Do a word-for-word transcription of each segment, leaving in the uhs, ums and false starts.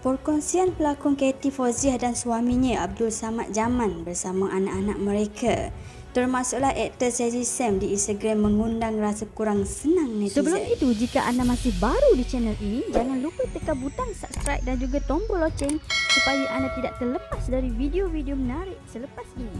Perkongsian pelakon Katie Fauziah dan suaminya Abdul Samad Jaman bersama anak-anak mereka, termasuklah aktor Shazzy Sam di Instagram, mengundang rasa kurang senang netizen. Sebelum itu, jika anda masih baru di channel ini, jangan lupa tekan butang subscribe dan juga tombol loceng supaya anda tidak terlepas dari video-video menarik selepas ini.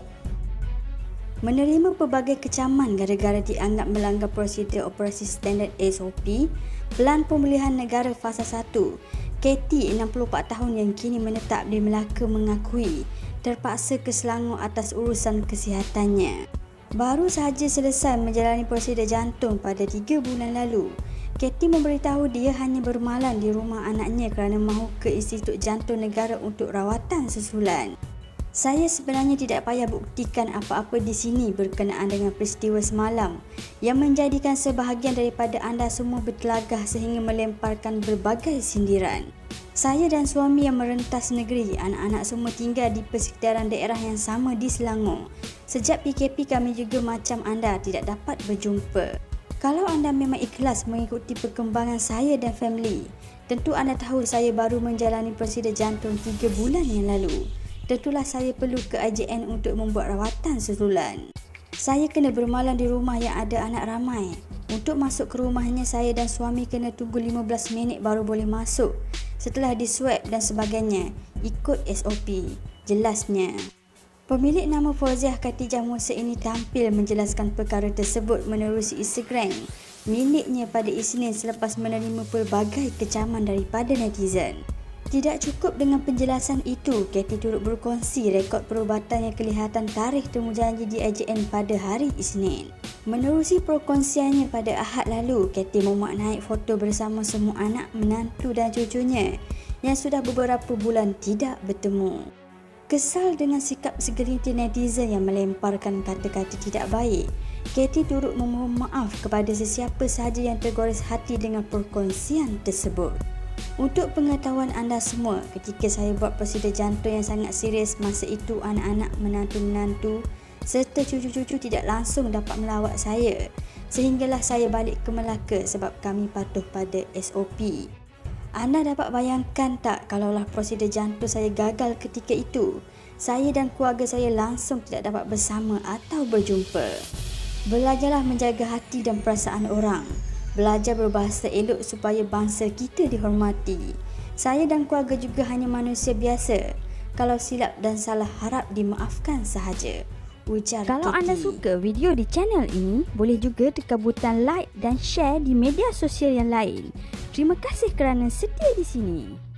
Menerima pelbagai kecaman gara-gara dianggap melanggar prosedur operasi standard S O P Pelan Pemulihan Negara Fasa satu, Katie, enam puluh empat tahun yang kini menetap di Melaka, mengakui terpaksa ke Selangor atas urusan kesihatannya. Baru sahaja selesai menjalani prosedur jantung pada tiga bulan lalu, Katie memberitahu dia hanya bermalam di rumah anaknya kerana mahu ke Institut Jantung Negara untuk rawatan susulan. Saya sebenarnya tidak payah buktikan apa-apa di sini berkenaan dengan peristiwa semalam yang menjadikan sebahagian daripada anda semua bertelagah sehingga melemparkan berbagai sindiran. Saya dan suami yang merentas negeri, anak-anak semua tinggal di persekitaran daerah yang sama di Selangor. Sejak P K P kami juga macam anda tidak dapat berjumpa. Kalau anda memang ikhlas mengikuti perkembangan saya dan family, tentu anda tahu saya baru menjalani prosedur jantung tiga bulan yang lalu. Tentulah saya perlu ke I J N untuk membuat rawatan susulan. Saya kena bermalam di rumah yang ada anak ramai. Untuk masuk ke rumahnya, saya dan suami kena tunggu lima belas minit baru boleh masuk. Setelah diswab dan sebagainya, ikut S O P, jelasnya. Pemilik nama Fauziah Khatijah Musa ini tampil menjelaskan perkara tersebut menerusi Instagram miliknya pada Isnin selepas menerima pelbagai kecaman daripada netizen. Tidak cukup dengan penjelasan itu, Katie turut berkongsi rekod perubatan yang kelihatan tarikh temujanji di I J N pada hari Isnin. Menerusi perkongsiannya pada Ahad lalu, Katie memuat naik foto bersama semua anak, menantu dan cucunya yang sudah beberapa bulan tidak bertemu. Kesal dengan sikap segelintir netizen yang melemparkan kata-kata tidak baik, Katie turut memohon maaf kepada sesiapa sahaja yang tergores hati dengan perkongsian tersebut. Untuk pengetahuan anda semua, ketika saya buat prosedur jantung yang sangat serius, masa itu anak-anak, menantu-menantu serta cucu-cucu tidak langsung dapat melawat saya, sehinggalah saya balik ke Melaka sebab kami patuh pada S O P. Anda dapat bayangkan tak, kalaulah prosedur jantung saya gagal ketika itu, saya dan keluarga saya langsung tidak dapat bersama atau berjumpa. Belajarlah menjaga hati dan perasaan orang. Belajar berbahasa elok supaya bangsa kita dihormati. Saya dan keluarga juga hanya manusia biasa. Kalau silap dan salah harap dimaafkan sahaja, ujar Kalau Katie. anda suka video di channel ini, boleh juga tekan butang like dan share di media sosial yang lain. Terima kasih kerana setia di sini.